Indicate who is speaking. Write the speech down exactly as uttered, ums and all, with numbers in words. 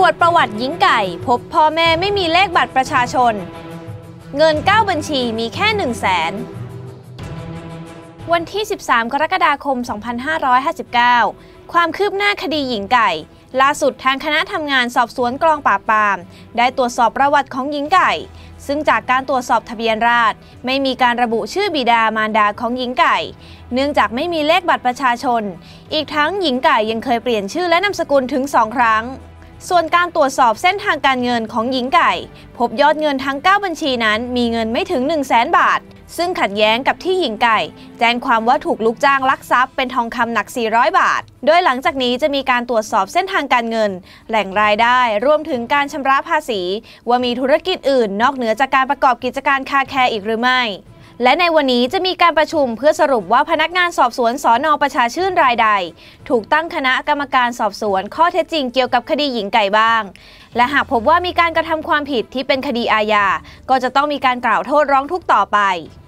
Speaker 1: วจประวัติหญิงไก่พบพ่อแม่ไม่มีเลขบัตรประชาชนเงินเก้าบัญชีมีแค่ หนึ่งแสน วันที่ สิบสาม กรกฎาคม สองพันห้าร้อยห้าสิบเก้า ความคืบหน้าคดีหญิงไก่ล่าสุดทางคณะทำงานสอบสวนกองปราบปรามได้ตรวจสอบประวัติของหญิงไก่ซึ่งจากการตรวจสอบทะเบียนราษฎร์ไม่มีการระบุชื่อบิดามารดาของหญิงไก่เนื่องจากไม่มีเลขบัตรประชาชนอีกทั้งหญิงไก่ยังเคยเปลี่ยนชื่อและนามสกุลถึงสองครั้งส่วนการตรวจสอบเส้นทางการเงินของหญิงไก่พบยอดเงินทั้งเก้าบัญชีนั้นมีเงินไม่ถึง หนึ่งแสน บาทซึ่งขัดแย้งกับที่หญิงไก่แจ้งความว่าถูกลูกจ้างลักทรัพย์เป็นทองคำหนัก สี่ร้อย บาทโดยหลังจากนี้จะมีการตรวจสอบเส้นทางการเงินแหล่งรายได้รวมถึงการชำระภาษีว่ามีธุรกิจอื่นนอกเหนือจากการประกอบกิจการคาแคร์อีกหรือไม่และในวันนี้จะมีการประชุมเพื่อสรุปว่าพนักงานสอบสวนสน.ประชาชื่นรายใดถูกตั้งคณะกรรมการสอบสวนข้อเท็จจริงเกี่ยวกับคดีหญิงไก่บ้างและหากพบว่ามีการกระทำความผิดที่เป็นคดีอาญาก็จะต้องมีการกล่าวโทษร้องทุกข์ต่อไป